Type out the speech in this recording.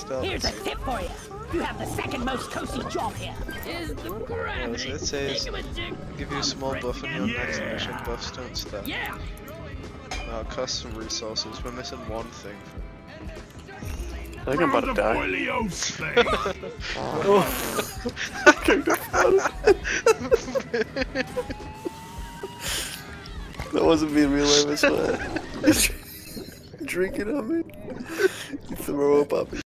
start. Here's a tip for you. You have the second most cozy job here. Is the gravity. It says, give you a small buff on your next mission. Buffs don't stack. Yeah. Oh, it costs some resources. We're missing one thing. I think I'm about to die. That wasn't me in real life, I swear. Drinking on me. You throw up on me.